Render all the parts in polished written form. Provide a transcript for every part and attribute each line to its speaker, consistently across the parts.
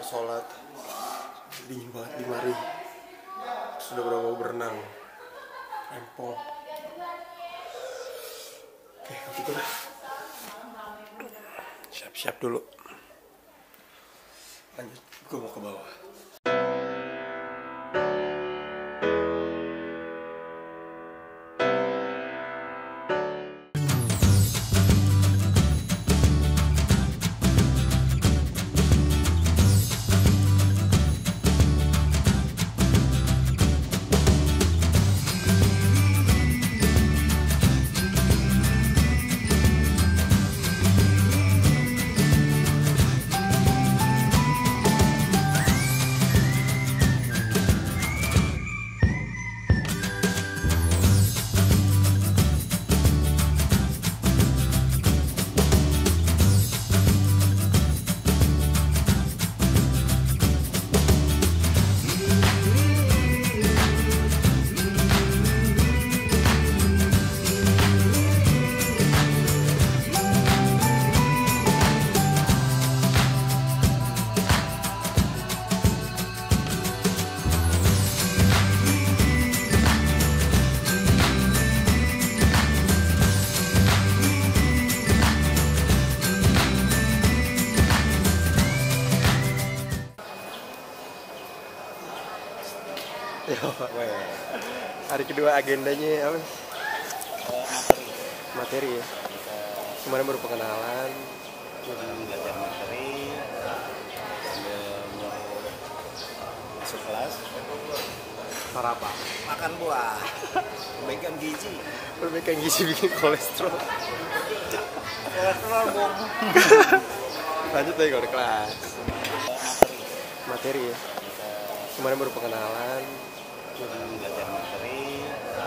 Speaker 1: sholat dingin banget di mari. Sudah berapa mau berenang rempong. Oke, gitu lah. Siap-siap dulu. Lanjut, gue mau ke bawah. Hari kedua agendanya apa? Materi ya. Kemarin baru pengenalan,
Speaker 2: belajar materi, masuk kelas,
Speaker 1: sarapan,
Speaker 2: makan buah, perbaikan gizi
Speaker 1: bikin kolesterol.
Speaker 2: Kolesterol bom.
Speaker 1: Lanjut deh kalau di kelas. Materi ya. Kemarin baru pengenalan,
Speaker 2: belajar materi,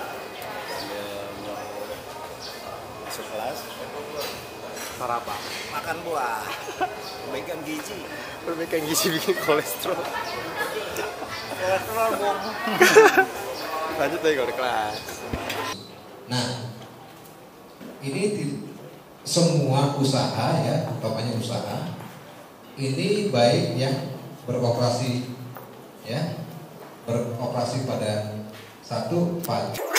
Speaker 2: masuk kelas,
Speaker 1: sarapan,
Speaker 2: makan buah, perbaikan gizi
Speaker 1: bikin kolesterol.
Speaker 2: Kolesterol bom.
Speaker 1: Lanjut deh kalau di kelas.
Speaker 3: Nah, ini semua usaha ya, utamanya usaha ini baik yang beroperasi ya, beroperasi pada satu pagi.